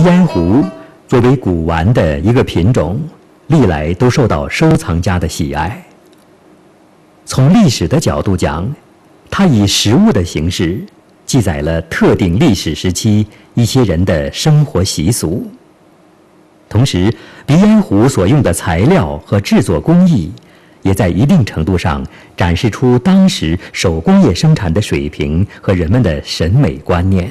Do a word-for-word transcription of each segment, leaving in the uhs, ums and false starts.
烟壶作为古玩的一个品种，历来都受到收藏家的喜爱。从历史的角度讲，它以实物的形式记载了特定历史时期一些人的生活习俗。同时，鼻烟壶所用的材料和制作工艺，也在一定程度上展示出当时手工业生产的水平和人们的审美观念。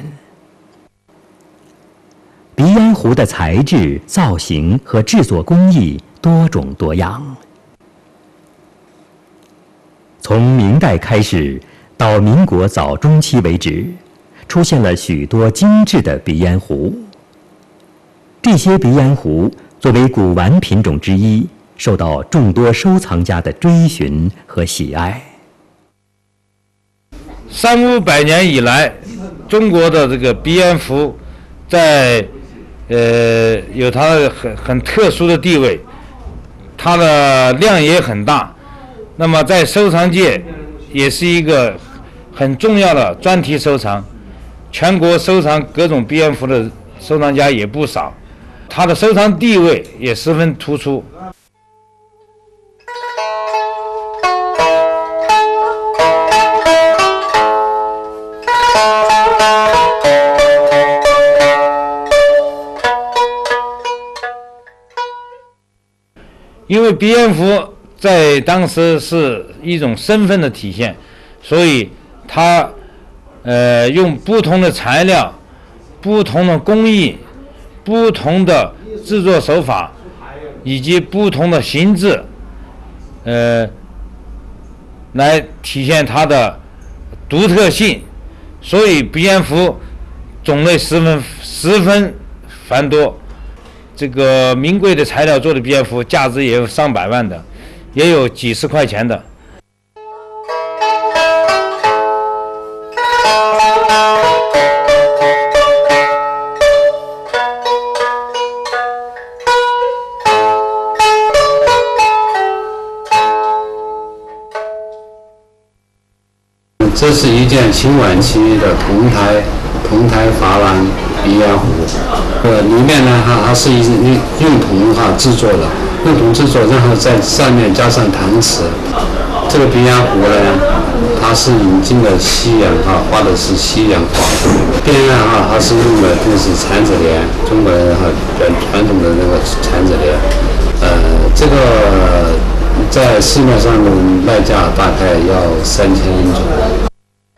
鼻烟壶的材质、造型和制作工艺多种多样。从明代开始到民国早中期为止，出现了许多精致的鼻烟壶。这些鼻烟壶作为古玩品种之一，受到众多收藏家的追寻和喜爱。 三五百年以来，中国的这个鼻烟壶在呃有它的很很特殊的地位，它的量也很大。那么在收藏界也是一个很重要的专题收藏，全国收藏各种鼻烟壶的收藏家也不少，它的收藏地位也十分突出。因为鼻烟壶在当时是一种身份的体现，所以它呃用不同的材料、不同的工艺、不同的制作手法以及不同的形制，呃，来体现它的独特性。所以鼻烟壶种类十分十分繁多。这个名贵的材料做的鼻烟壶，价值也有上百万的，也有几十块钱的。 这是一件清晚期的铜胎铜胎珐琅鼻烟壶，呃，里面呢哈它是一用铜哈制作的，用铜制作，然后在上面加上搪瓷。这个鼻烟壶呢，它是引进了西洋哈，画的是西洋画，边上哈它是用的都是缠子莲，中国人哈传传统的那个缠子莲，呃，这个在市面上的卖价大概要三千左右。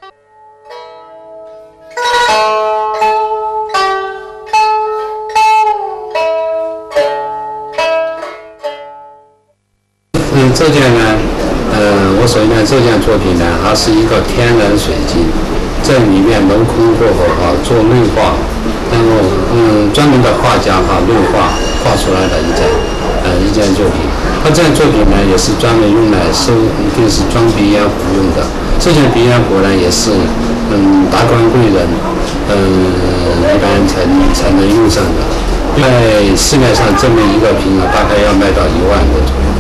嗯，这件呢，呃，我手里面这件作品呢，它是一个天然水晶，在里面镂空过后哈、啊，做内画，然后嗯，专门的画家哈、啊、内画画出来的一件呃一件作品。它这件作品呢，也是专门用来收，就是装鼻烟壶用的。这件鼻烟壶呢，也是嗯达官贵人嗯一般才才能用上的。在市面上这么一个瓶啊，大概要卖到一万多左右。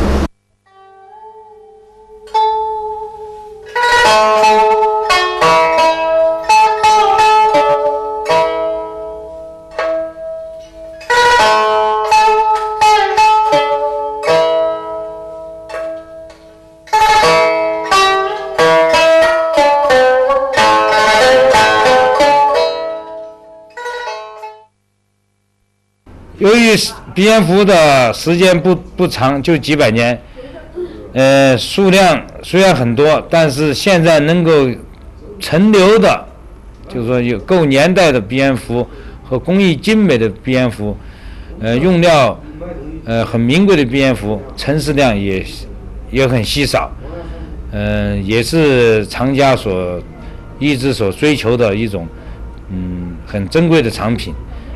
由于鼻烟壶的时间不不长，就几百年，呃，数量虽然很多，但是现在能够陈留的，就是说有够年代的鼻烟壶和工艺精美的鼻烟壶，呃，用料呃很名贵的鼻烟壶，陈设量也也很稀少，嗯、呃，也是藏家所一直所追求的一种嗯很珍贵的藏品。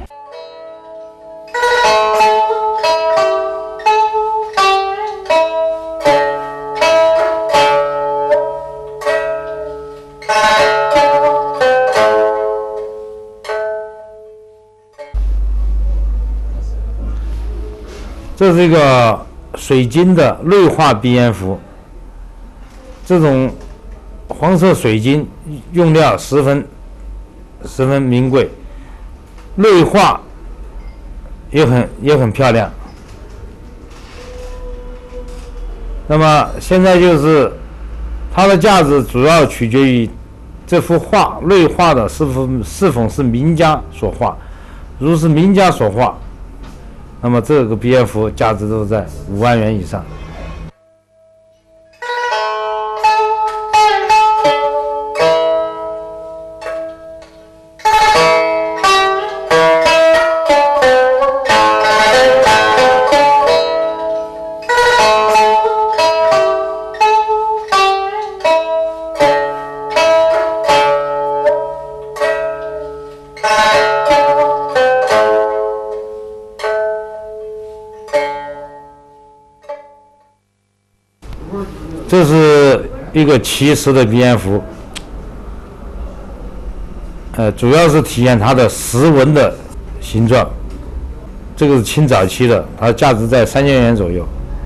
这是一个水晶的内画鼻烟壶，这种黄色水晶用料十分十分名贵，内画也很也很漂亮。那么现在就是它的价值主要取决于这幅画内画的是否是否是名家所画，如是名家所画，那么这个鼻烟壶价值都在五万元以上。这是一个奇石的鼻烟壶，呃，主要是体现它的石纹的形状。这个是清早期的，它的价值在三千元左右。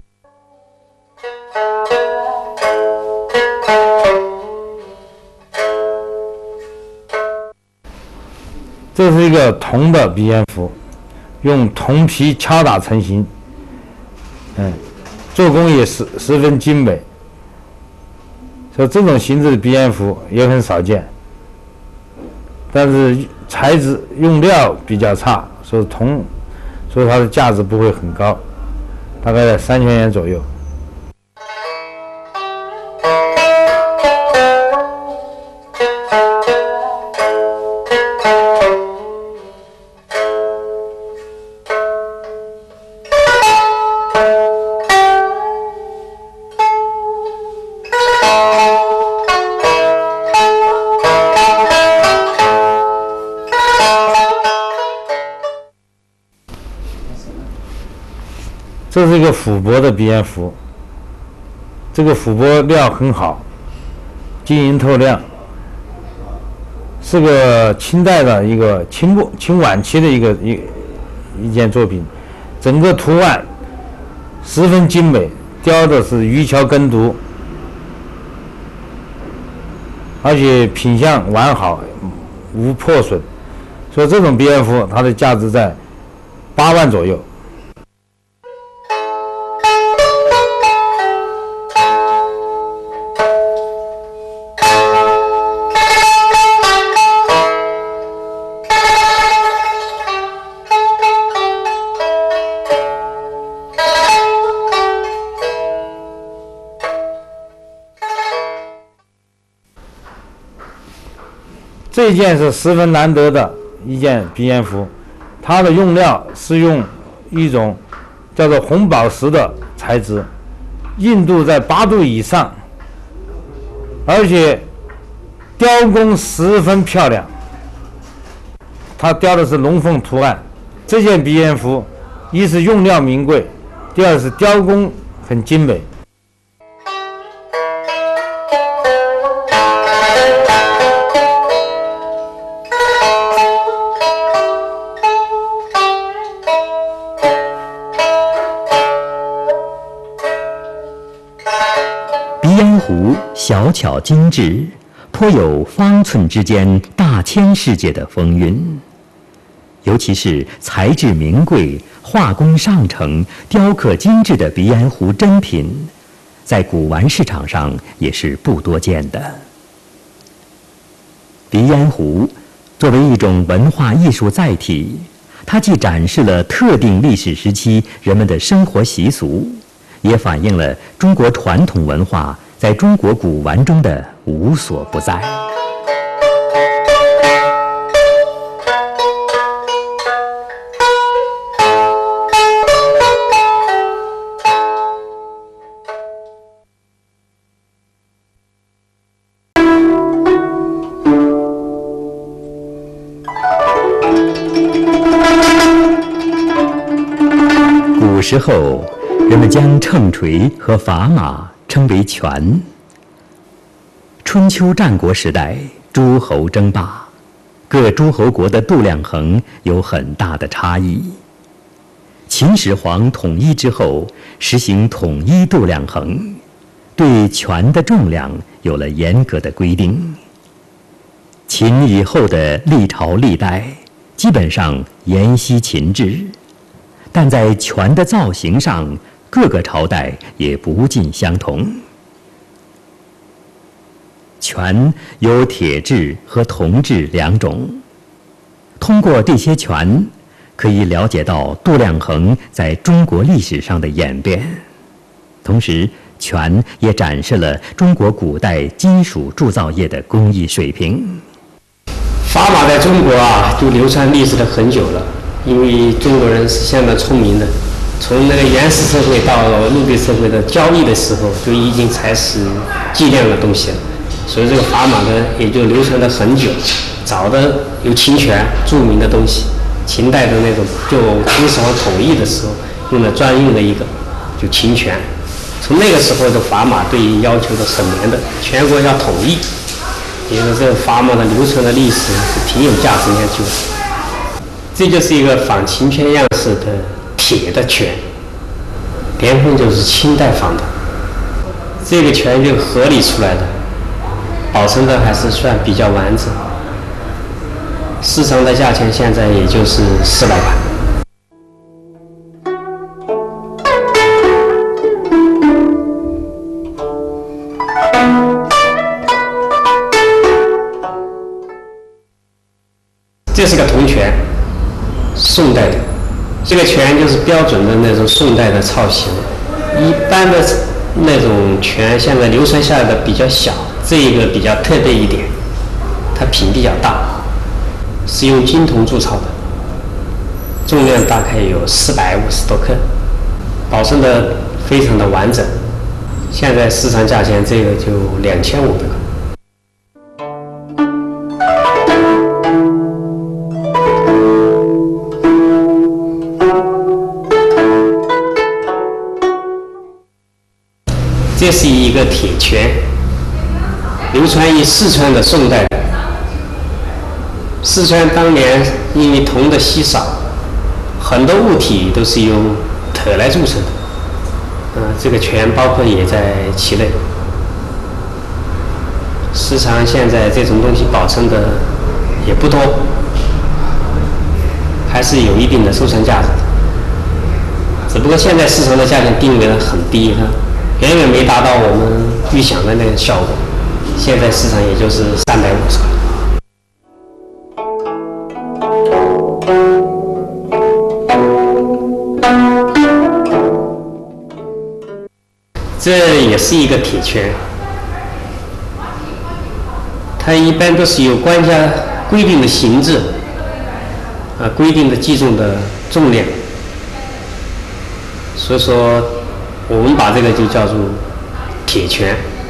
这是一个铜的鼻烟壶，用铜皮敲打成型，嗯，做工也十十分精美。所以这种形制的鼻烟壶也很少见，但是材质用料比较差，所以铜，所以它的价值不会很高，大概在三千元左右。这是一个琥珀的鼻烟壶，这个琥珀料很好，晶莹透亮，是个清代的一个清末清晚期的一个一一件作品，整个图案十分精美，雕的是鱼桥耕读，而且品相完好，无破损，所以这种鼻烟壶它的价值在八万左右。这件是十分难得的一件鼻烟壶，它的用料是用一种叫做红宝石的材质，硬度在八度以上，而且雕工十分漂亮。它雕的是龙凤图案。这件鼻烟壶，一是用料名贵，第二是雕工很精美。 鼻烟壶小巧精致，颇有方寸之间大千世界的风韵。尤其是材质名贵、画工上乘、雕刻精致的鼻烟壶珍品，在古玩市场上也是不多见的。鼻烟壶作为一种文化艺术载体，它既展示了特定历史时期人们的生活习俗，也反映了中国传统文化在中国古玩中的无所不在。古时候，人们将秤锤和砝码称为权。春秋战国时代，诸侯争霸，各诸侯国的度量衡有很大的差异。秦始皇统一之后，实行统一度量衡，对权的重量有了严格的规定。秦以后的历朝历代，基本上沿袭秦制， 但在拳的造型上，各个朝代也不尽相同。拳有铁制和铜制两种，通过这些拳，可以了解到度量衡在中国历史上的演变，同时拳也展示了中国古代金属铸造业的工艺水平。 砝码在中国啊，就流传历史的很久了，因为中国人是相当聪明的，从那个原始社会到陆地社会的交易的时候，就已经采使计量的东西了，所以这个砝码呢也就流传了很久。早的有秦拳，著名的东西，秦代的那种就秦始皇统一的时候用的专用的一个，就秦拳。从那个时候的砝码对于要求的很严的，全国要统一。也就是这个砝码的流传的历史是挺有价值研究的。这就是一个仿秦拳样式的铁的拳，年份就是清代仿的。这个拳就河里出来的，保存的还是算比较完整。市场的价钱现在也就是四百块。这是个铜拳，宋代的。这个拳就是标准的那种宋代的造型。一般的那种拳现在流传下来的比较小，这一个比较特别一点，它品比较大，是用金铜铸造的，重量大概有四百五十多克，保存的非常的完整。现在市场价钱这个就两千五百块。这是一个铁拳，流传于四川的宋代。四川当年因为铜的稀少，很多物体都是用铁来铸成的。呃，这个拳包括也在其内。市场现在这种东西保存的也不多，还是有一定的收藏价值的。只不过现在市场的价钱定位的很低哈。远远没达到我们预想的那个效果，现在市场也就是三百五十块。这也是一个铁拳，它一般都是由官家规定的形制，啊，规定的计重的重量，所以说。我们把这个就叫做铁拳。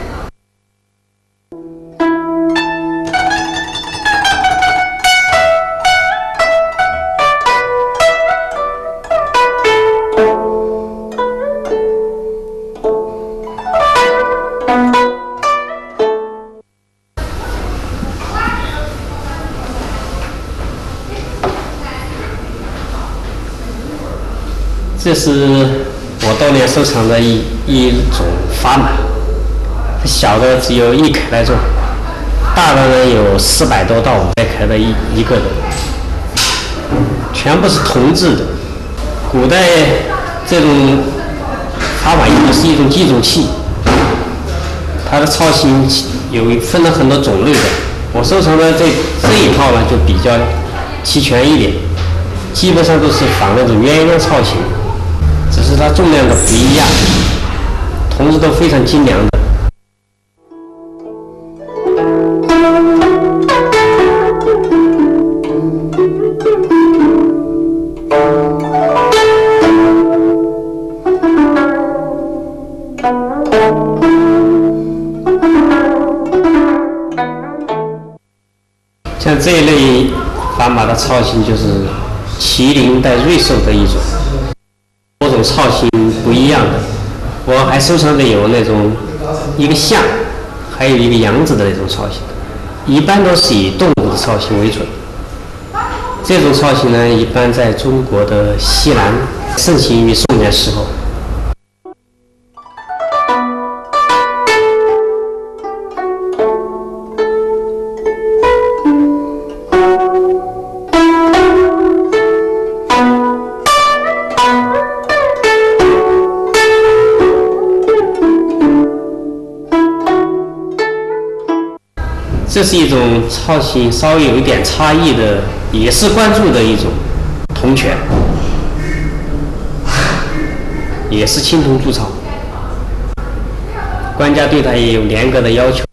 这是我多年收藏的一一种砝码，小的只有一克来重，大的呢有四百多到五百克的一一个的，全部是铜制的。古代这种砝码用的是一种计重器，它的造型有分了很多种类的。我收藏的这这一套呢就比较齐全一点，基本上都是仿那种鸳鸯造型。只是它重量的不一样，铜子都非常精良的。像这一类砝码的造型就是麒麟带瑞兽的一种。多种造型不一样的，我还收藏的有那种一个象，还有一个羊子的那种造型，一般都是以动物的造型为准。这种造型呢，一般在中国的西南盛行于宋元时候。 这是一种造型稍微有一点差异的，也是关注的一种铜钱，也是青铜铸造，官家对它也有严格的要求。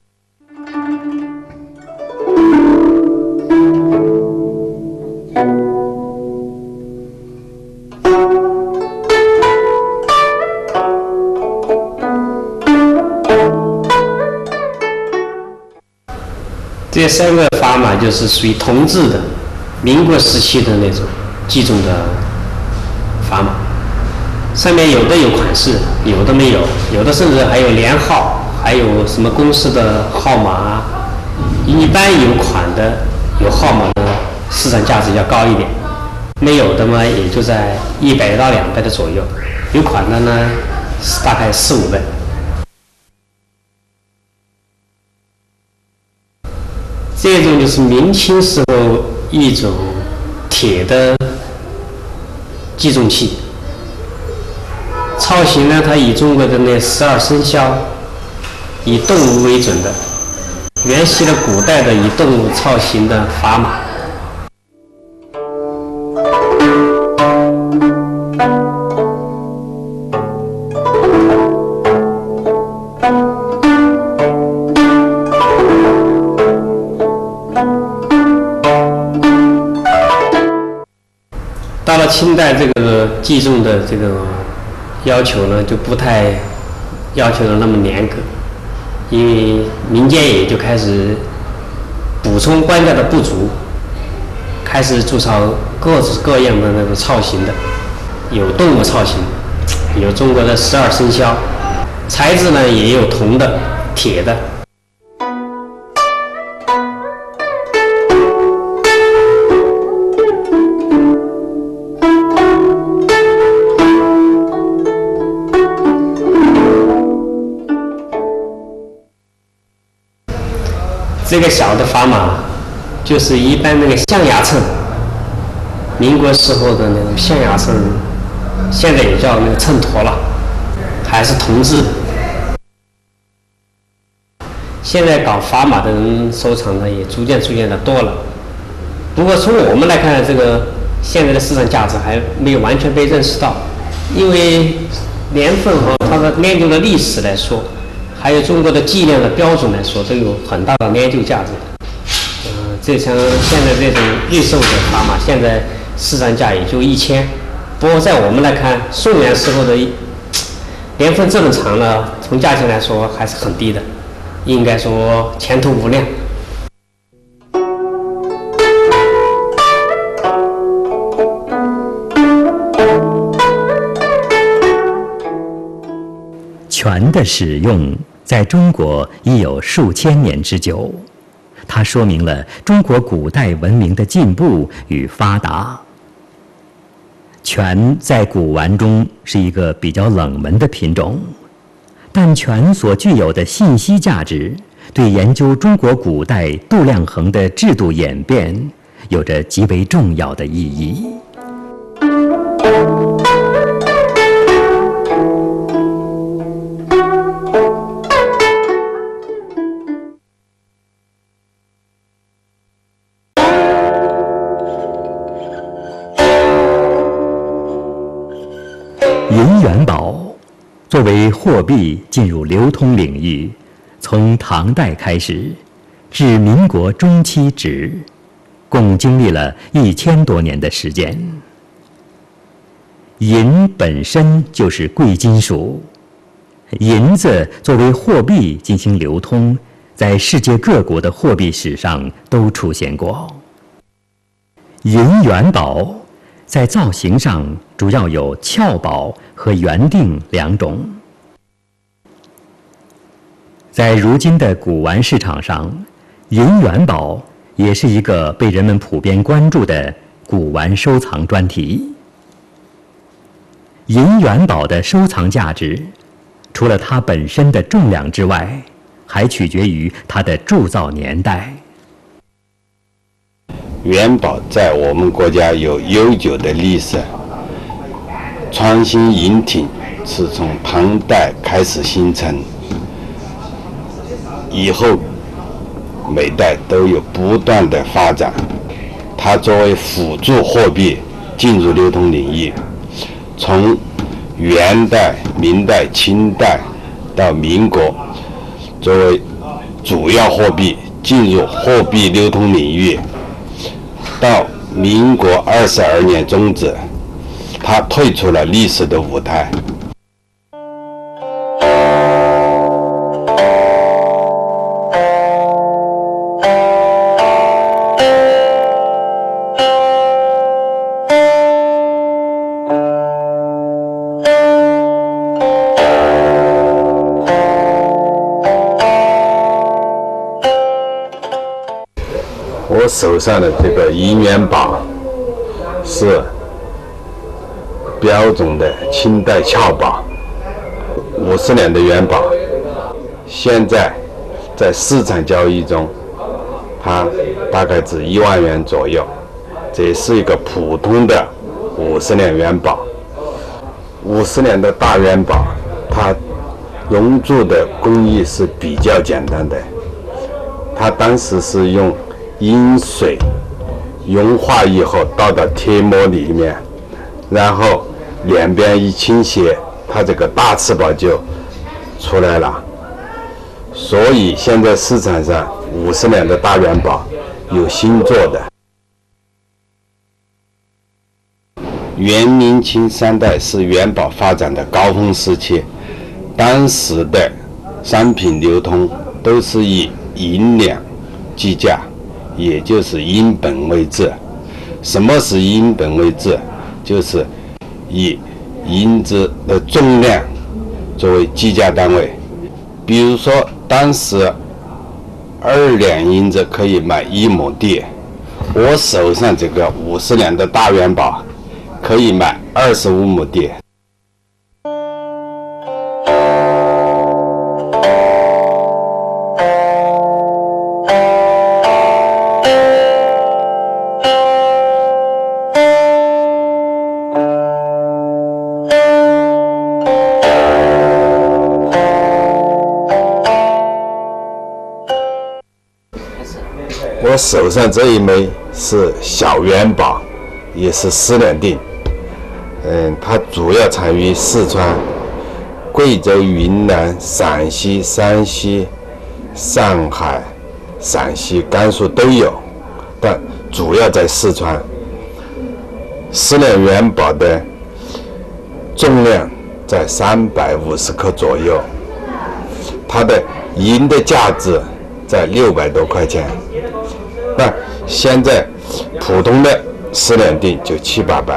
这三个砝码就是属于铜制的，民国时期的那种计重的砝码，上面有的有款式，有的没有，有的甚至还有连号，还有什么公司的号码。一般有款的有号码的市场价值要高一点，没有的嘛也就在一百到两百的左右，有款的呢大概四五百。这种就是明清时候一种铁的计重器，造型呢，它以中国的那十二生肖以动物为准的，沿袭了古代的以动物造型的砝码。到了清代，这个计重的这个要求呢，就不太要求的那么严格，因为民间也就开始补充官家的不足，开始铸造各式各样的那个造型的，有动物造型，有中国的十二生肖，材质呢也有铜的、铁的。这个小的砝码就是一般那个象牙秤，民国时候的那种象牙秤，现在也叫那个秤砣了，还是铜制的。现在搞砝码的人收藏的也逐渐逐渐的多了，不过从我们来看，这个现在的市场价值还没有完全被认识到，因为年份和它的研究的历史来说，还有中国的计量的标准来说，都有很大的研究价值。嗯、呃，这像现在这种预售的砝码，现在市场价也就一千。不过在我们来看，宋元时候的年份这么长了，从价钱来说还是很低的，应该说前途无量。 拳的使用在中国已有数千年之久，它说明了中国古代文明的进步与发达。拳在古玩中是一个比较冷门的品种，但拳所具有的信息价值，对研究中国古代度量衡的制度演变有着极为重要的意义。银元宝作为货币进入流通领域，从唐代开始，至民国中期止，共经历了一千多年的时间。银本身就是贵金属，银子作为货币进行流通，在世界各国的货币史上都出现过。银元宝在造型上主要有壳宝和圆锭两种。在如今的古玩市场上，银元宝也是一个被人们普遍关注的古玩收藏专题。银元宝的收藏价值，除了它本身的重量之外，还取决于它的铸造年代。 元宝在我们国家有悠久的历史，创新银挺是从唐代开始形成，以后每代都有不断的发展。它作为辅助货币进入流通领域，从元代、明代、清代到民国，作为主要货币进入货币流通领域，到民国二十二年终止，它退出了历史的舞台。我手上的这个银元宝是标准的清代俏宝，五十年的元宝，现在在市场交易中，它大概值一万元左右。这是一个普通的五十年元宝。五十年的大元宝，它熔铸的工艺是比较简单的，它当时是用银水融化以后倒到铁模里面，然后两边一倾斜，它这个大赤宝就出来了。所以现在市场上五十年的大元宝有新做的。元明清三代是元宝发展的高峰时期，当时的商品流通都是以银两计价，也就是银本位制。什么是银本位制？就是以银子的重量作为计价单位。比如说，当时二两银子可以买一亩地，我手上这个五十两的大元宝可以买二十五亩地。我手上这一枚是小元宝，也是十两锭。嗯，它主要产于四川、贵州、云南、陕西、山西、上海、陕西、甘肃都有，但主要在四川。十两元宝的重量在三百五十克左右，它的银的价值在六百多块钱。那现在普通的十两锭就七八百。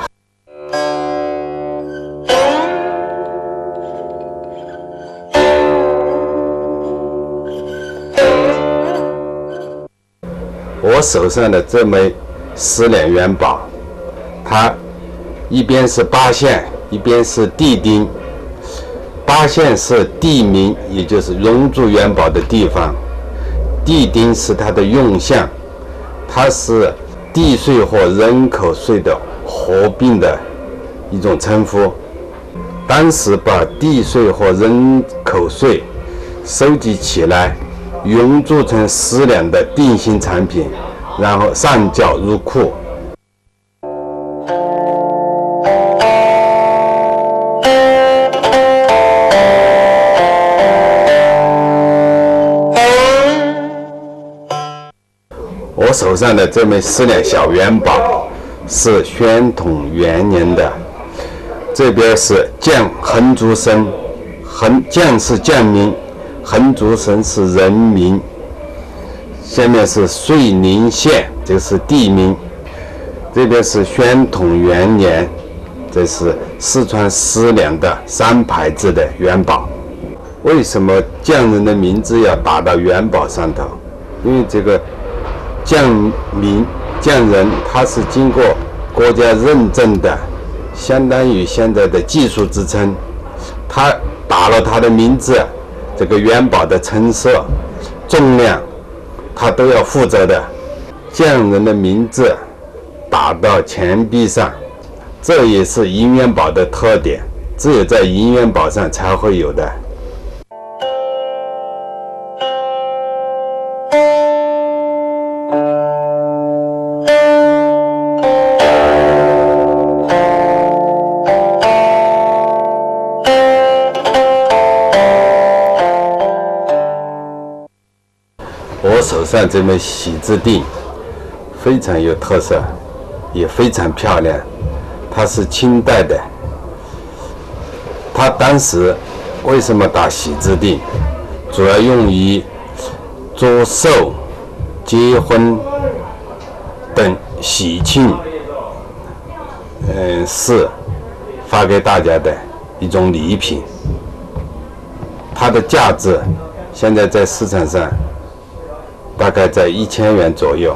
我手上的这枚十两元宝，它一边是八线，一边是地钉。八线是地名，也就是熔铸元宝的地方。地钉是它的用项，它是地税或人口税的合并的一种称呼。当时把地税或人口税收集起来，熔铸成十两的定型产品，然后上缴入库。我手上的这枚十两小元宝是宣统元年的，这边是将横竹生，横将是将名，横竹生是人名，下面是遂宁县，这是地名。这边是宣统元年，这是四川十两的三牌子的元宝。为什么匠人的名字要打到元宝上头？因为这个匠名匠人他是经过国家认证的，相当于现在的技术支撑。他打了他的名字，这个元宝的成色、重量，他都要负责的。匠人的名字打到钱币上，这也是银元宝的特点，只有在银元宝上才会有的。 我手上这枚喜字定非常有特色，也非常漂亮。它是清代的。它当时为什么打喜字定？主要用于祝寿、结婚等喜庆嗯事发给大家的一种礼品。它的价值现在在市场上大概在一千元左右。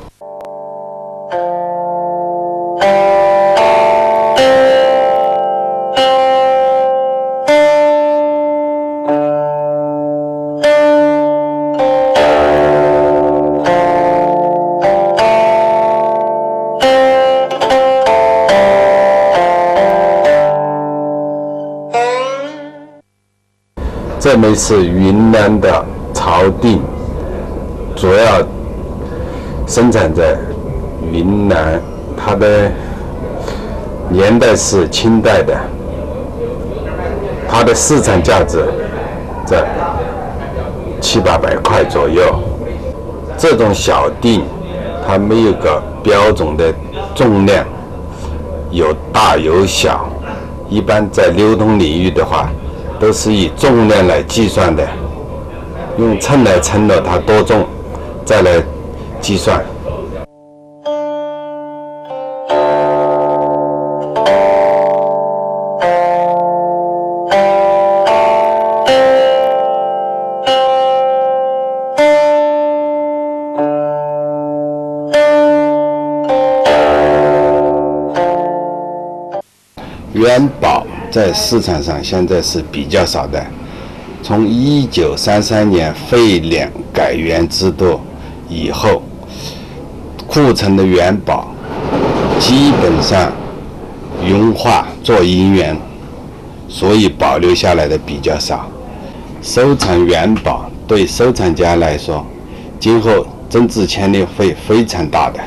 这枚是云南的朝定，主要生产在云南，它的年代是清代的，它的市场价值在七八百块左右。这种小定，它没有个标准的重量，有大有小，一般在流通领域的话，都是以重量来计算的，用秤来称了它多重，再来计算。元宝在市场上现在是比较少的。从一九三三年废两改元制度以后，库存的元宝基本上融化做银元，所以保留下来的比较少。收藏元宝对收藏家来说，今后增值潜力会非常大的。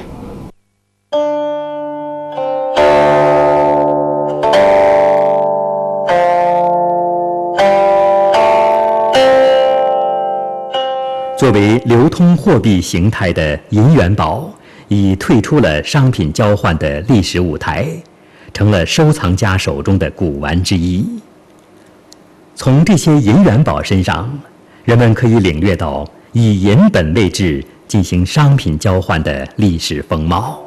作为流通货币形态的银元宝，已退出了商品交换的历史舞台，成了收藏家手中的古玩之一。从这些银元宝身上，人们可以领略到以银本位制进行商品交换的历史风貌。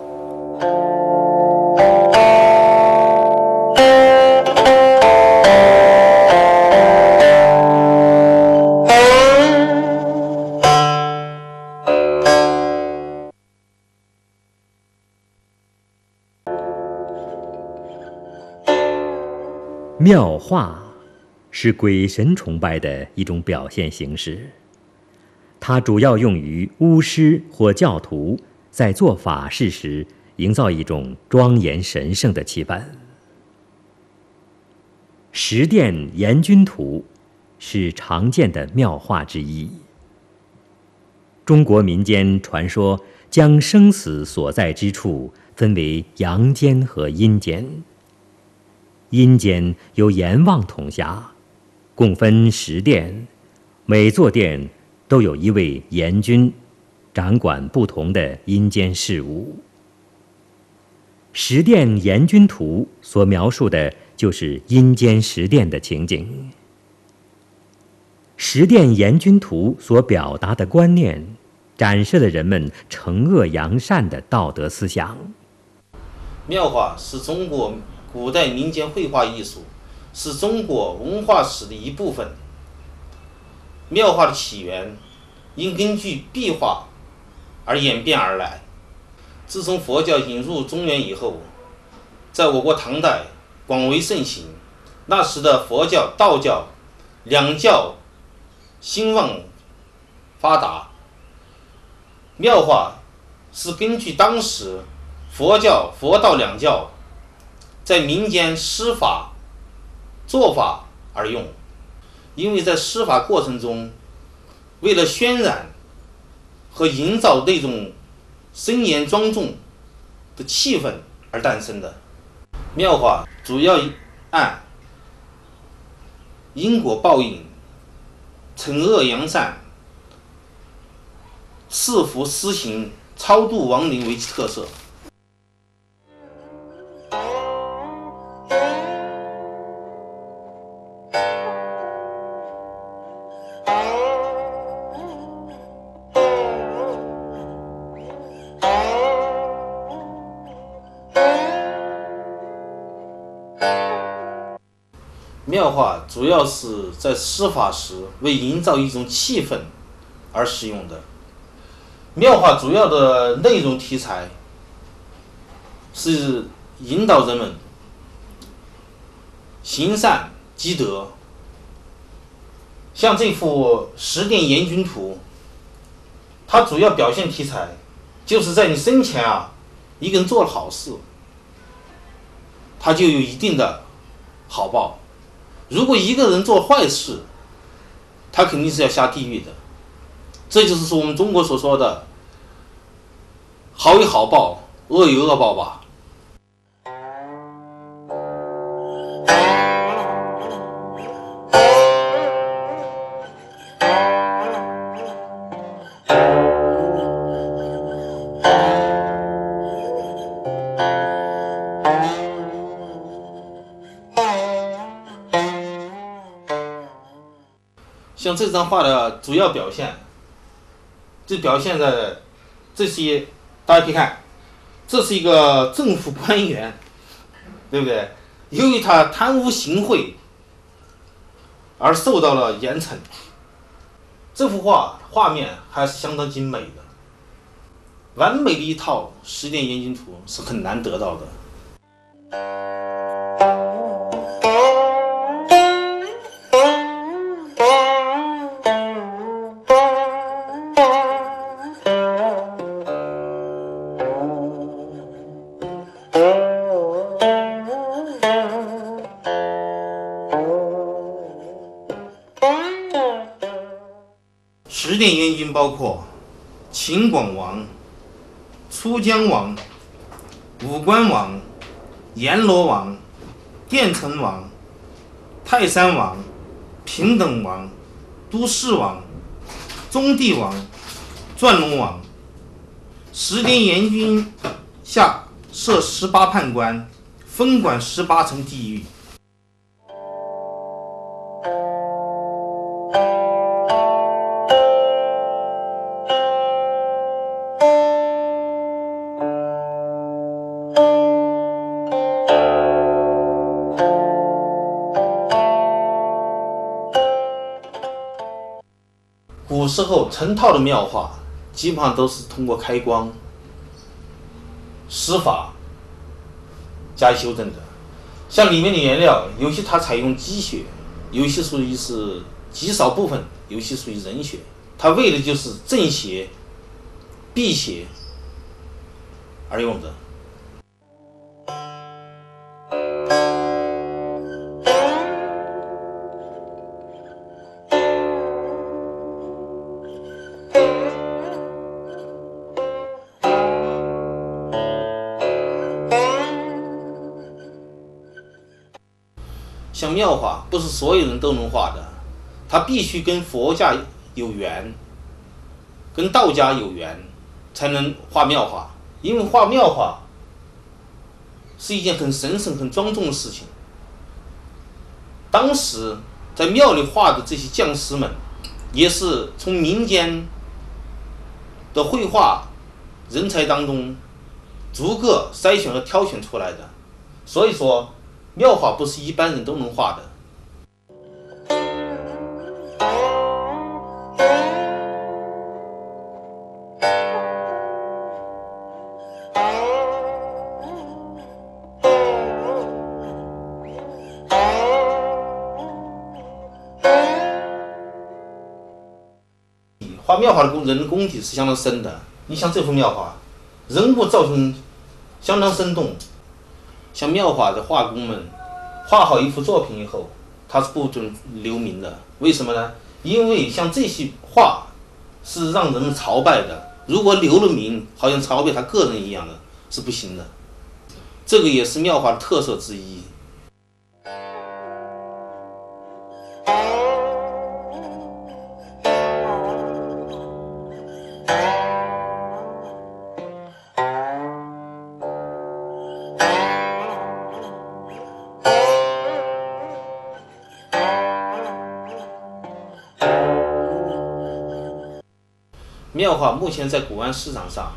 庙画是鬼神崇拜的一种表现形式，它主要用于巫师或教徒在做法事时营造一种庄严神圣的气氛。十殿阎君图是常见的庙画之一。中国民间传说将生死所在之处分为阳间和阴间。阴间由阎王统辖，共分十殿，每座殿都有一位阎君，掌管不同的阴间事务。十殿阎君图所描述的就是阴间十殿的情景。十殿阎君图所表达的观念，展示了人们惩恶扬善的道德思想。 庙画是中国古代民间绘画艺术，是中国文化史的一部分。庙画的起源应根据壁画而演变而来。自从佛教引入中原以后，在我国唐代广为盛行。那时的佛教、道教两教兴旺发达，庙画是根据当时佛教、佛道两教在民间施法做法而用。因为在施法过程中，为了渲染和营造那种森严庄重的气氛而诞生的。庙画主要按因果报应、惩恶扬善四幅狮形超度亡灵为其特色。庙画主要是在施法时为营造一种气氛而使用的。庙画主要的内容题材是引导人们行善积德。像这幅十殿阎君图，它主要表现题材就是在你生前啊，一个人做了好事，他就有一定的好报。如果一个人做坏事，他肯定是要下地狱的。这就是说我们中国所说的好有好报，恶有恶报吧。像这张画的主要表现，就表现在这些，大家可以看，这是一个政府官员，对不对？由于他贪污行贿而受到了严惩。这幅画画面还是相当精美的，完美的一套十殿阎君图是很难得到的。十殿阎君包括秦广王、出江王、武关王、阎罗王、殿城王、泰山王、平等王、都市王、中地王、转龙王。十殿阎君下设十八判官，分管十八层地狱。古时候成套的庙画基本上都是通过开光、施法加以修正的。像里面的颜料，有些它采用鸡血，有些属于是极少部分，有些属于人血。它为的就是正邪、辟邪而用的。像庙画不是所有人都能画的，它必须跟佛家有缘，跟道家有缘，才能画庙画。因为画庙画是一件很神圣、很庄重的事情。当时在庙里画的这些匠师们，也是从民间的绘画人才当中逐个筛选和挑选出来的。所以说庙画不是一般人都能画的。画庙画的工人功底是相当深的。你像这幅庙画，人物造型相当生动。像庙画的画工们画好一幅作品以后，他是不准留名的。为什么呢？因为像这些画是让人们朝拜的，如果留了名，好像朝拜他个人一样的，是不行的。这个也是庙画的特色之一。 Thank you. 庙画目前在古玩市场上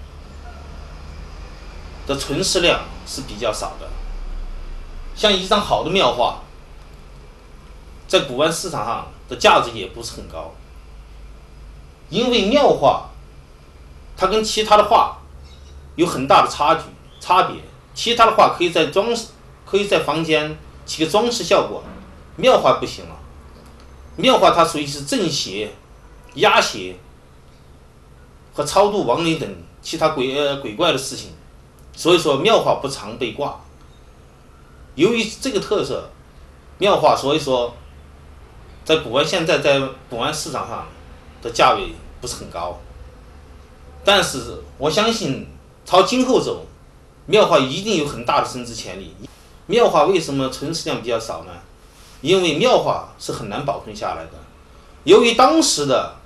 的存世量是比较少的，像一张好的庙画，在古玩市场上的价值也不是很高，因为庙画它跟其他的画有很大的差距差别，其他的画可以在装饰，可以在房间起个装饰效果，庙画不行了。庙画它属于是正邪、压邪和超度亡灵等其他鬼呃鬼怪的事情，所以说庙画不常被挂。由于这个特色，庙画所以说在古玩现在在古玩市场上的价位不是很高，但是我相信朝今后走，庙画一定有很大的升值潜力。庙画为什么存世量比较少呢？因为庙画是很难保存下来的，由于当时的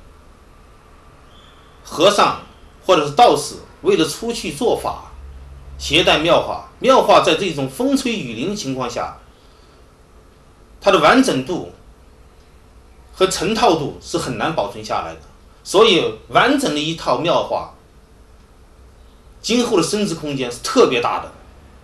和尚或者是道士为了出去做法，携带庙画，庙画在这种风吹雨淋的情况下，它的完整度和成套度是很难保存下来的，所以完整的一套庙画今后的升值空间是特别大的。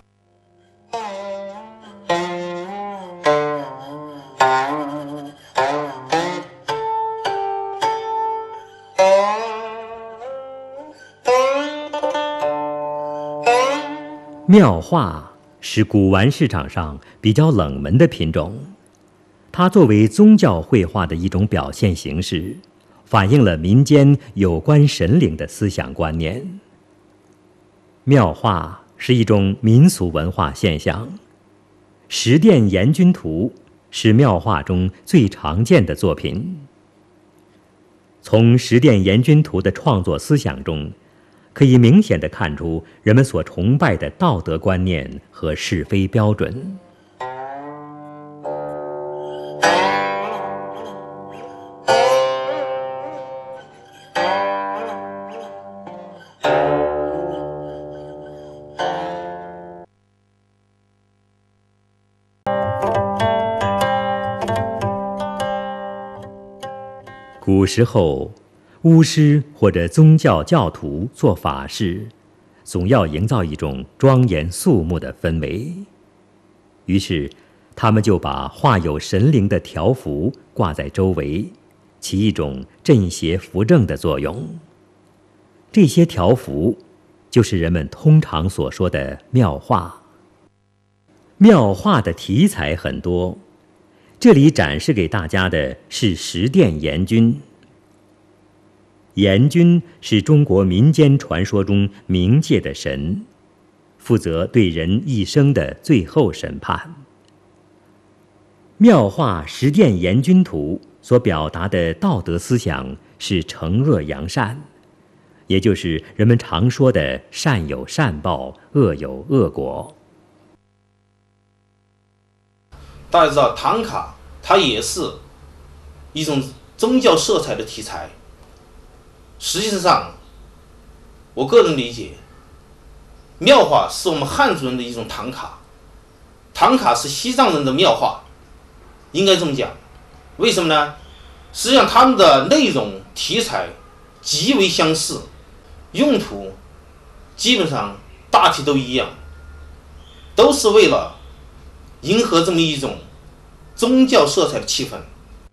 庙画是古玩市场上比较冷门的品种，它作为宗教绘画的一种表现形式，反映了民间有关神灵的思想观念。庙画是一种民俗文化现象，《十殿阎君图》是庙画中最常见的作品。从《十殿阎君图》的创作思想中，可以明显地看出人们所崇拜的道德观念和是非标准。古时候，巫师或者宗教教徒做法事，总要营造一种庄严肃穆的氛围。于是，他们就把画有神灵的条幅挂在周围，起一种镇邪扶正的作用。这些条幅就是人们通常所说的庙画。庙画的题材很多，这里展示给大家的是十殿阎君。阎君是中国民间传说中冥界的神，负责对人一生的最后审判。庙画《十殿阎君图》所表达的道德思想是惩恶扬善，也就是人们常说的善有善报，恶有恶果。 大家知道唐卡它也是一种宗教色彩的题材，实际上我个人理解，庙画是我们汉族人的一种唐卡，唐卡是西藏人的庙画，应该这么讲。为什么呢？实际上他们的内容题材极为相似，用途基本上大体都一样，都是为了迎合这么一种宗教色彩的气氛。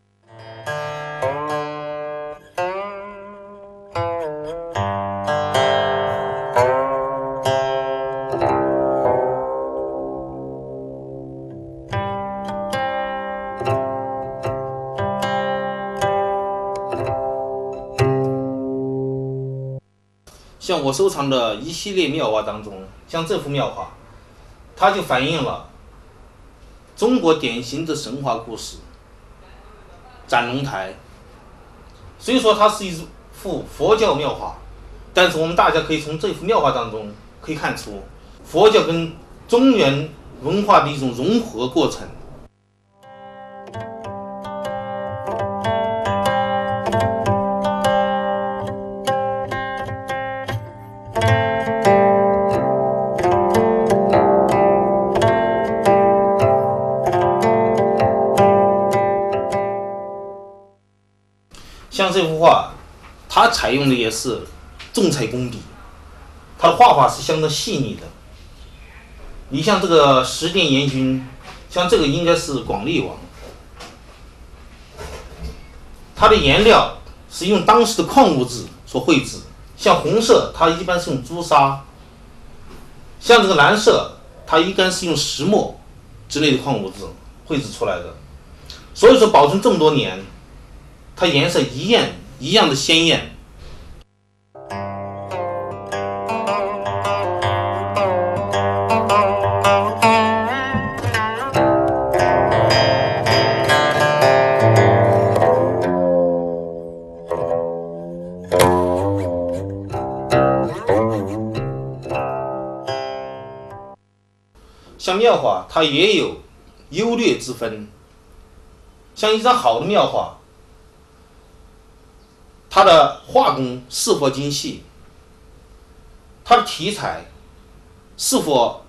像我收藏的一系列庙画当中，像这幅庙画，它就反映了中国典型的神话故事斩龙台。所以说它是一幅佛教庙画，但是我们大家可以从这幅庙画当中可以看出佛教跟中原文化的一种融合过程。 像这幅画，它采用的也是重彩工笔，它的画法是相当细腻的。你像这个十殿阎君，像这个应该是广利王，它的颜料是用当时的矿物质所绘制，像红色它一般是用朱砂，像这个蓝色它一般是用石墨之类的矿物质绘制出来的。所以说保存这么多年，它颜色一样一样的鲜艳。像庙画，它也有优劣之分。像一张好的庙画，它的画工是否精细，它的题材是否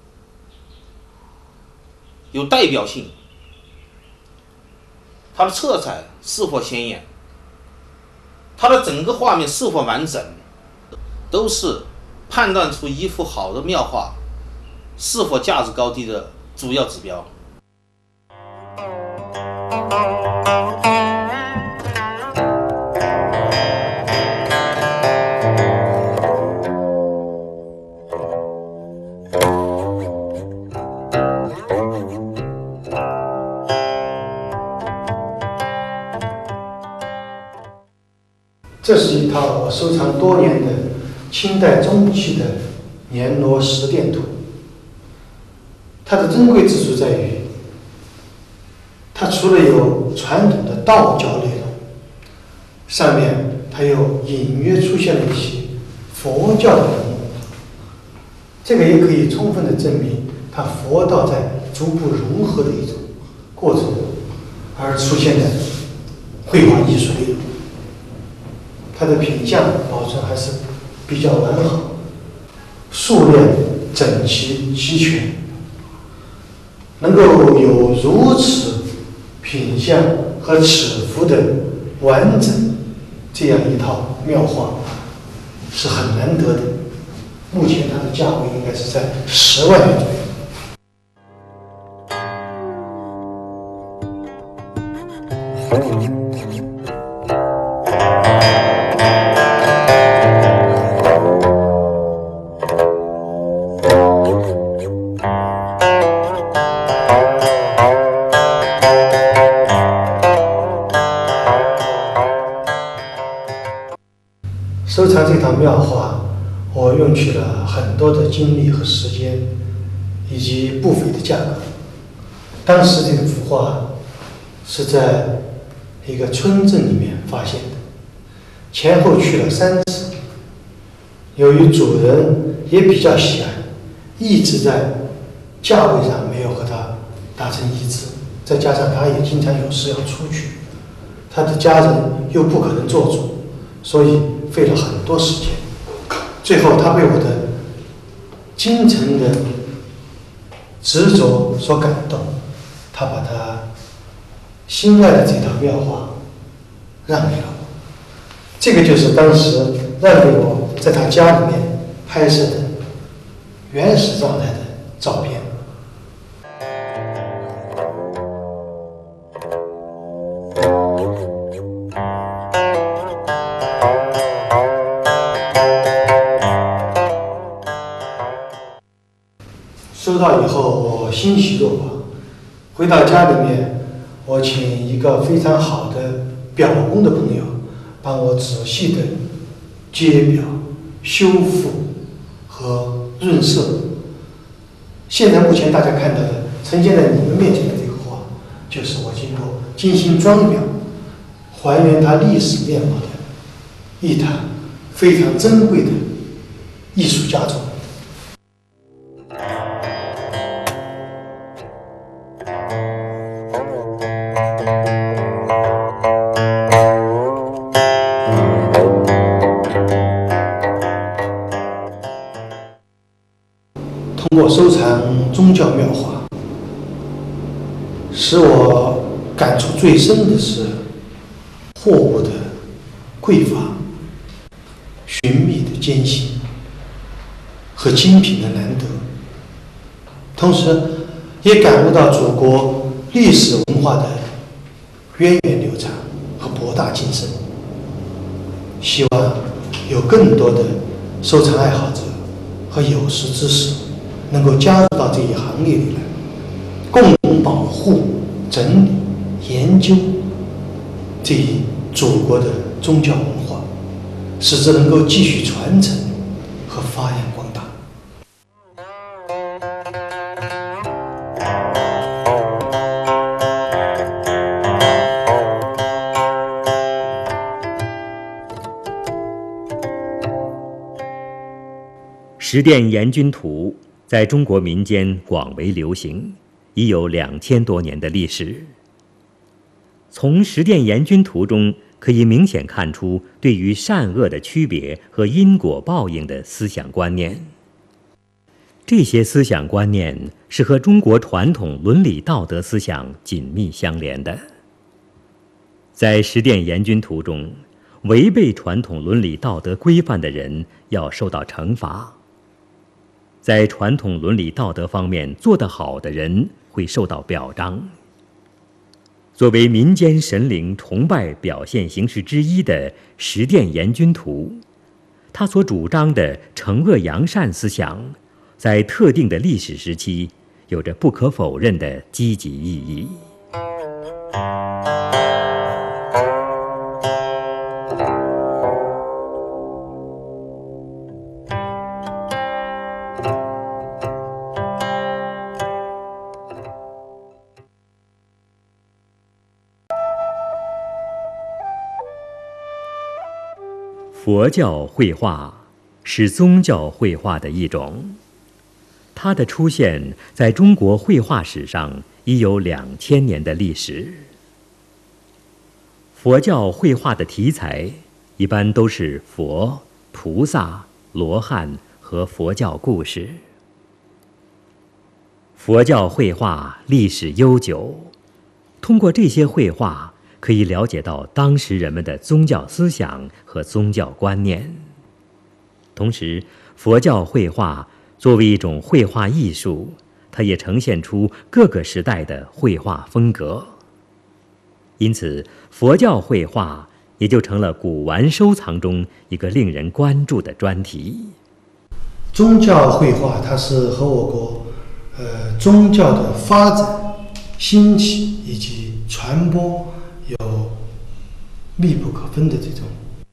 有代表性，它的色彩是否鲜艳，它的整个画面是否完整，都是判断出一幅好的庙画是否价值高低的主要指标。 这是一套我收藏多年的清代中期的阎罗十殿图。它的珍贵之处在于，它除了有传统的道教内容，上面它又隐约出现了一些佛教的人物。这个也可以充分的证明它佛道在逐步融合的一种过程而出现的绘画艺术内容。它的品相保存还是比较完好，数量整齐齐全，能够有如此品相和尺幅的完整这样一套庙画是很难得的。目前它的价位应该是在十万元左右。收藏这套庙画，我用去了很多的精力和时间，以及不菲的价格。当时这幅画是在一个村镇里面发现的，前后去了三次。由于主人也比较喜爱，一直在价位上没有和他达成一致，再加上他也经常有事要出去，他的家人又不可能做主，所以费了很多时间。最后他被我的精诚的执着所感动，他把他心爱的这套庙画让给了我。这个就是当时让给我在他家里面拍摄的原始状态的照片。收到以后，我欣喜若狂。回到家里面，我请一个非常好的裱工的朋友帮我仔细的揭裱、修复和润色。现在目前大家看到的呈现在你们面前的这个画，就是我经过精心装裱，还原它历史面貌的一坛非常珍贵的艺术佳作。通过收藏宗教庙画，使我感触最深的是货物的匮乏、寻觅的艰辛和精品的难得，同时也感悟到祖国历史文化的源远流长和博大精深。希望有更多的收藏爱好者和有识之士能够加入到这一行列里来，共同保护、整理、研究这一祖国的宗教文化，使之能够继续传承和发扬光大。 十殿阎君图在中国民间广为流行，已有两千多年的历史。从十殿阎君图中可以明显看出对于善恶的区别和因果报应的思想观念。这些思想观念是和中国传统伦理道德思想紧密相连的。在十殿阎君图中，违背传统伦理道德规范的人要受到惩罚。在传统伦理道德方面做得好的人会受到表彰。作为民间神灵崇拜表现形式之一的十殿阎君图，他所主张的惩恶扬善思想，在特定的历史时期有着不可否认的积极意义。佛教绘画是宗教绘画的一种，它的出现在中国绘画史上已有两千年的历史。佛教绘画的题材一般都是佛、菩萨、罗汉和佛教故事。佛教绘画历史悠久，通过这些绘画可以了解到当时人们的宗教思想和宗教观念。同时，佛教绘画作为一种绘画艺术，它也呈现出各个时代的绘画风格。因此，佛教绘画也就成了古玩收藏中一个令人关注的专题。 宗教绘画它是和我国呃宗教的发展、兴起以及传播有密不可分的这种。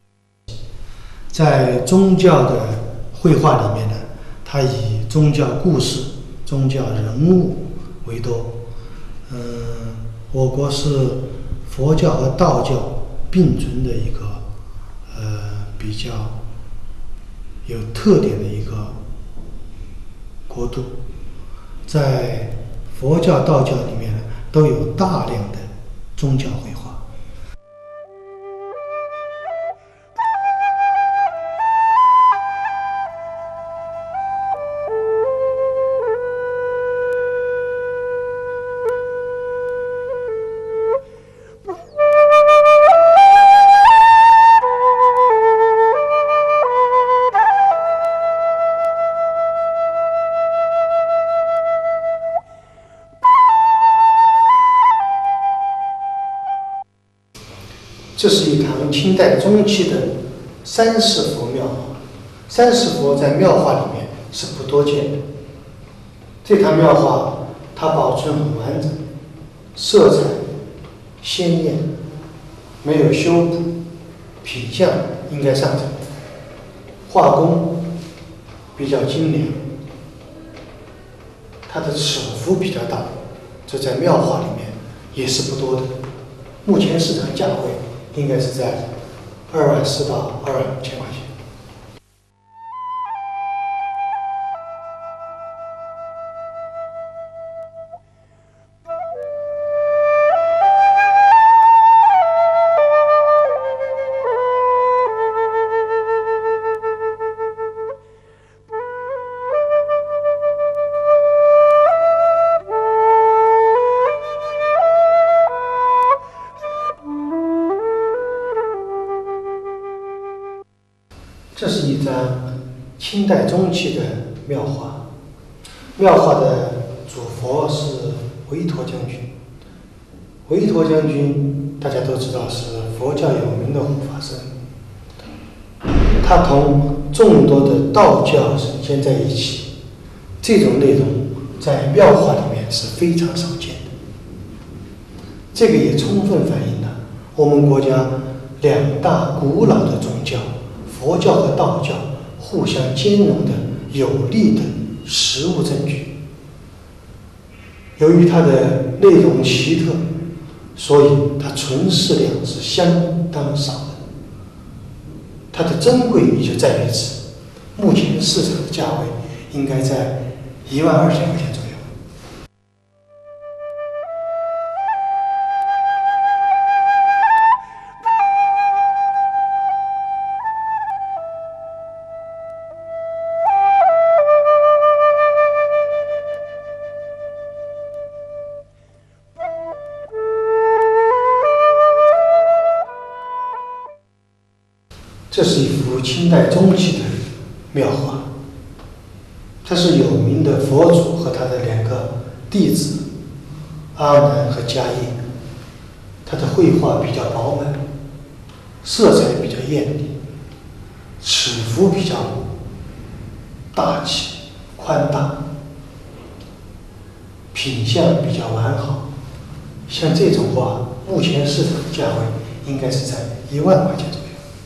在宗教的绘画里面呢，它以宗教故事、宗教人物为多。嗯、呃，我国是佛教和道教并存的一个呃比较有特点的一个国度。在佛教、道教里面呢，都有大量的宗教绘画。这是一堂清代中期的三世佛庙画。三世佛在庙画里面是不多见的。这堂庙画它保存很完整，色彩鲜艳，没有修补，品相应该上乘，画工比较精良，它的尺幅比较大，这在庙画里面也是不多的。目前市场价位应该是在二万四到二万五千块钱。 这是一张清代中期的庙画，庙画的主佛是韦陀将军。韦陀将军大家都知道是佛教有名的护法神，他同众多的道教神仙在一起，这种内容在庙画里面是非常少见的。这个也充分反映了我们国家两大古老的宗教佛教和道教互相兼容的有力的实物证据。由于它的内容奇特，所以它存世量是相当少的。它的珍贵也就在于此。目前市场的价位应该在一万二千块钱左右。这是一幅清代中期的庙画，它是有名的佛祖和他的两个弟子阿难和迦叶。他的绘画比较饱满，色彩比较艳丽，尺幅比较大气宽大，品相比较完好。像这种画，目前市场的价位应该是在一万块钱左右。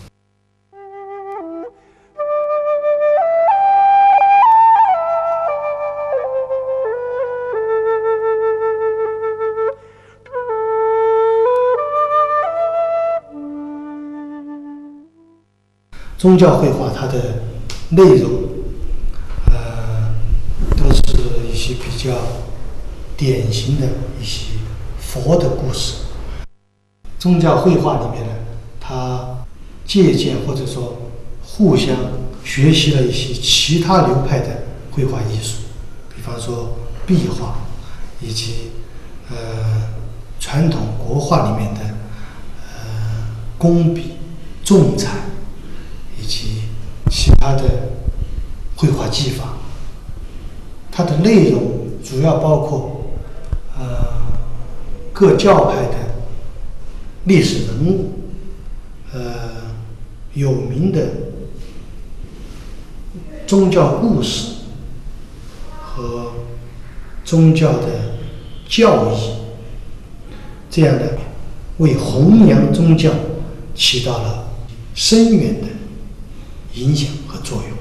宗教绘画它的内容，呃，都是一些比较典型的一些佛的故事。宗教绘画里面呢，它借鉴或者说互相学习了一些其他流派的绘画艺术，比方说壁画，以及呃传统国画里面的呃工笔、重彩。以及其他的绘画技法，它的内容主要包括呃各教派的历史人物，呃有名的宗教故事和宗教的教义，这样的为弘扬宗教起到了深远的影响和作用。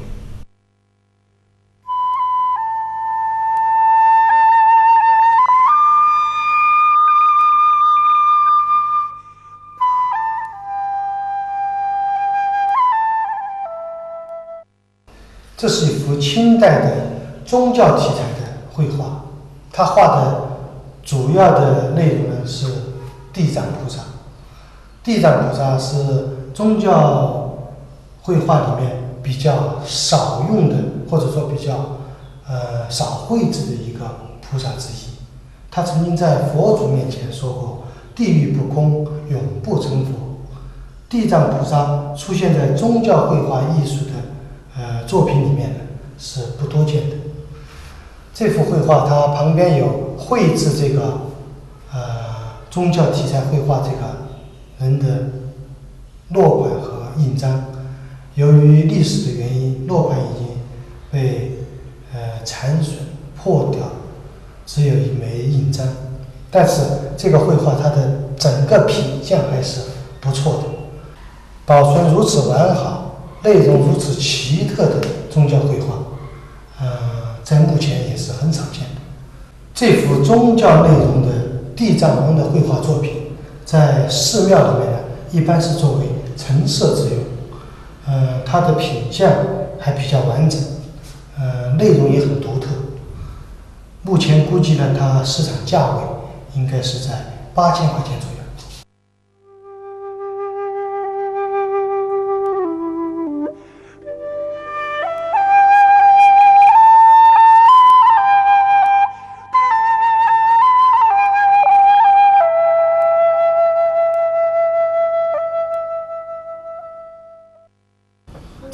这是一幅清代的宗教题材的绘画，它画的主要的内容呢是地藏菩萨。地藏菩萨是宗教绘画里面比较少用的，或者说比较呃少绘制的一个菩萨之一。他曾经在佛祖面前说过：“地狱不空，永不成佛。”地藏菩萨出现在宗教绘画艺术的呃作品里面呢是不多见的。这幅绘画它旁边有绘制这个呃宗教题材绘画这个人的落款和印章。由于历史的原因，落款已经被呃残损破掉，只有一枚印章。但是这个绘画它的整个品相还是不错的，保存如此完好，内容如此奇特的宗教绘画，呃，在目前也是很少见的。这幅宗教内容的地藏王的绘画作品，在寺庙里面呢，一般是作为陈设之用。呃，它的品相还比较完整，呃，内容也很独特。目前估计呢，它市场价位应该是在八千块钱左右。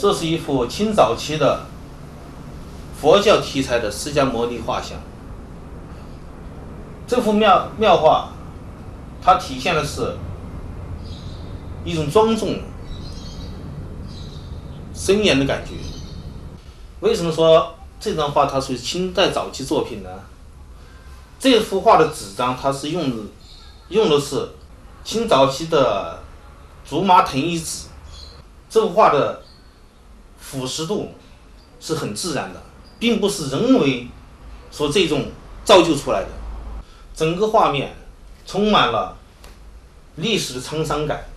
这是一幅清早期的佛教题材的释迦牟尼画像。这幅妙妙画，它体现的是一种庄重、森严的感觉。为什么说这张画它属于清代早期作品呢？这幅画的纸张，它是用的用的是清早期的竹麻藤椅纸。这幅画的腐蚀度是很自然的，并不是人为所这种造就出来的。整个画面充满了历史的沧桑感。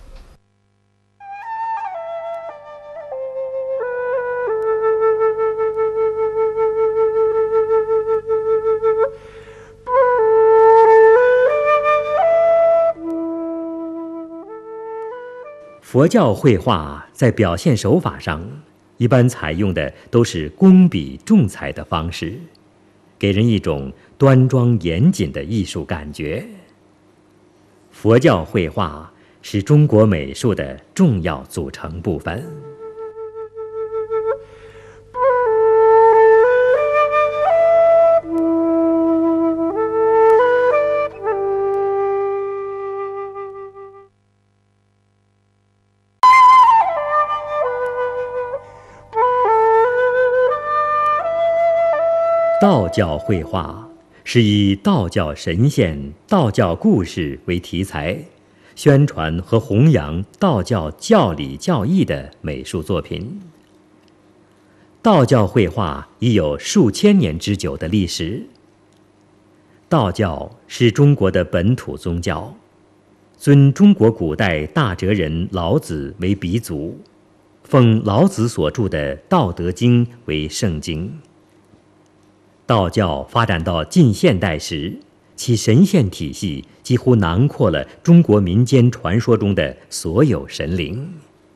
佛教绘画在表现手法上，一般采用的都是工笔重彩的方式，给人一种端庄严谨的艺术感觉。佛教绘画是中国美术的重要组成部分。道教绘画是以道教神仙、道教故事为题材，宣传和弘扬道教教理教义的美术作品。道教绘画已有数千年之久的历史。道教是中国的本土宗教，尊中国古代大哲人老子为鼻祖，奉老子所著的《道德经》为圣经。道教发展到近现代时，其神仙体系几乎囊括了中国民间传说中的所有神灵。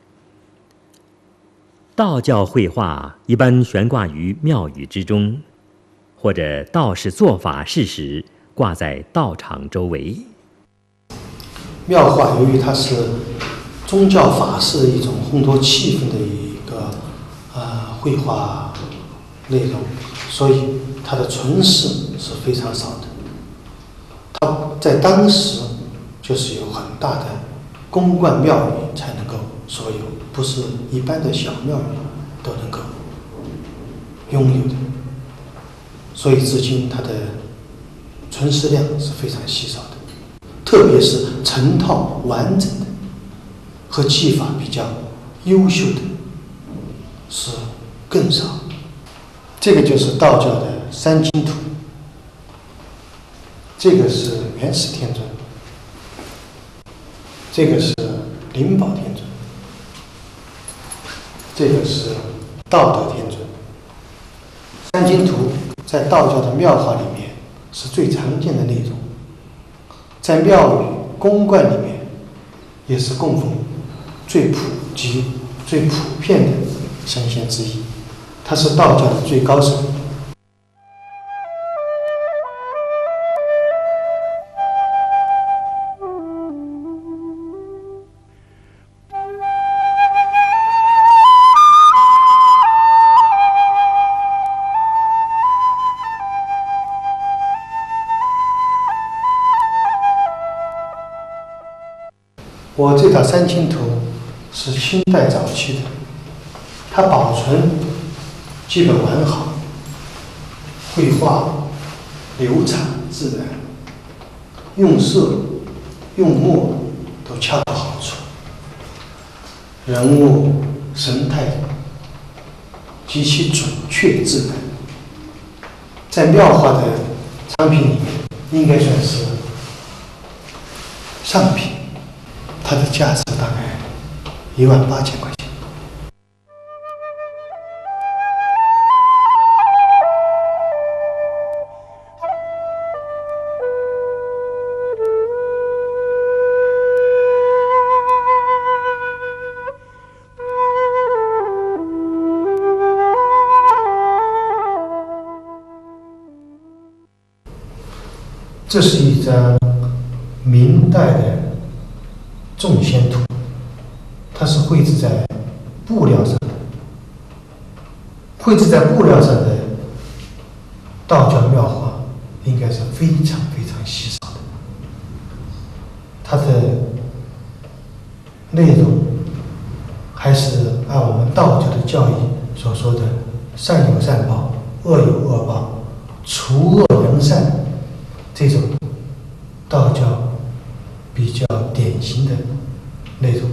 道教绘画一般悬挂于庙宇之中，或者道士做法事时挂在道场周围。 庙画由于它是宗教法事的一种烘托气氛的一个呃绘画内容，所以它的存世是非常少的。它在当时就是有很大的宫观庙宇才能够所有，不是一般的小庙宇都能够拥有的。所以至今它的存世量是非常稀少的，特别是成套完整的和技法比较优秀的是更少。这个就是道教的三经图，这个是元始天尊，这个是灵宝天尊，这个是道德天尊。三经图在道教的庙画里面是最常见的内容，在庙宇宫观里面也是供奉最普及、最普遍的神仙之一。它是道教的最高神。我这套三清图是清代早期的，它保存基本完好，绘画流畅自然，用色用墨都恰到好处，人物神态极其准确自然，在庙画的商品里面应该算是上品，它的价值大概一万八千块钱。这是一张明代的众仙图，它是绘制在布料上的， 绘制在布料上的道教庙画，应该是非常非常稀少的。它的内容还是按我们道教的教义所说的“善有善报，恶有恶报，除恶扬善”这种道教比较典型的内容。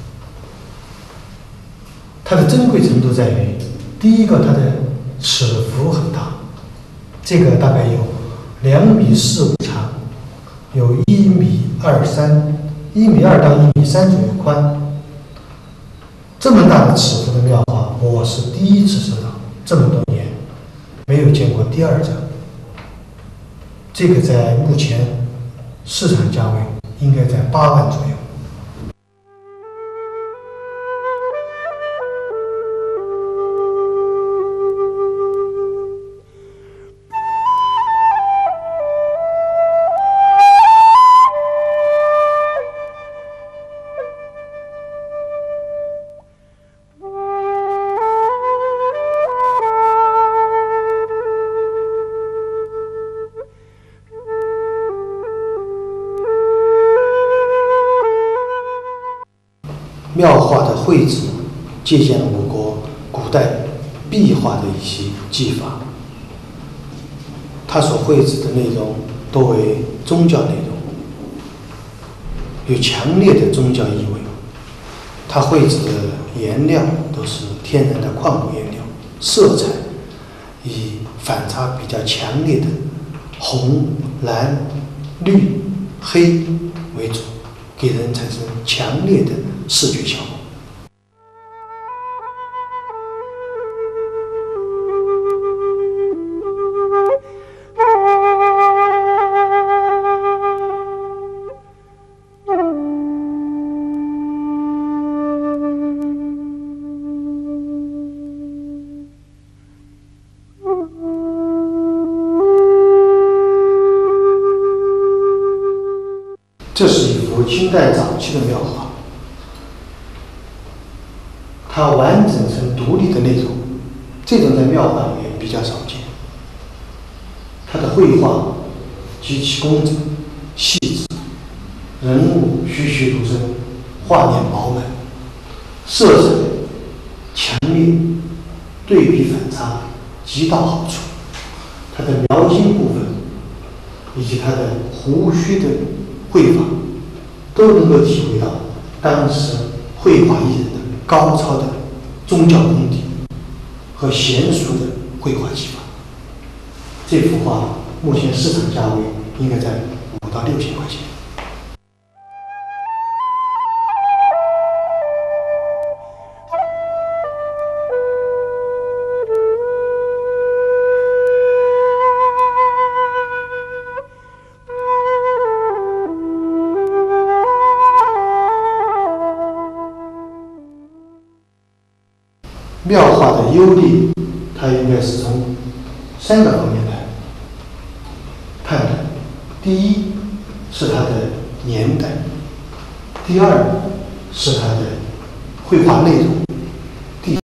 它的珍贵程度在于，第一个，它的尺幅很大，这个大概有两米四五长，有一米二三，一米二到一米三左右宽。这么大的尺幅的庙画，我是第一次收到，这么多年没有见过第二张。这个在目前市场价位应该在八万左右。庙画的绘制借鉴了我国古代壁画的一些技法，它所绘制的内容多为宗教内容，有强烈的宗教意味。它绘制的颜料都是天然的矿物颜料，色彩以反差比较强烈的红、蓝、绿、黑为主，给人产生强烈的视觉效果。这是一幅清代早期的庙画，它完整成独立的内容，这种在庙画里面比较少见。它的绘画极其工整细致，人物栩栩如生，画面饱满，色彩强烈，对比反差极到好处。它的描金部分以及它的胡须的绘法，都能够体会到当时绘画艺人的高超的宗教功底和娴熟的绘画技法。这幅画目前市场价位应该在五到六千块钱。庙画的优劣，它应该是从三个方面来判断。第一是它的年代，第二是它的绘画内容，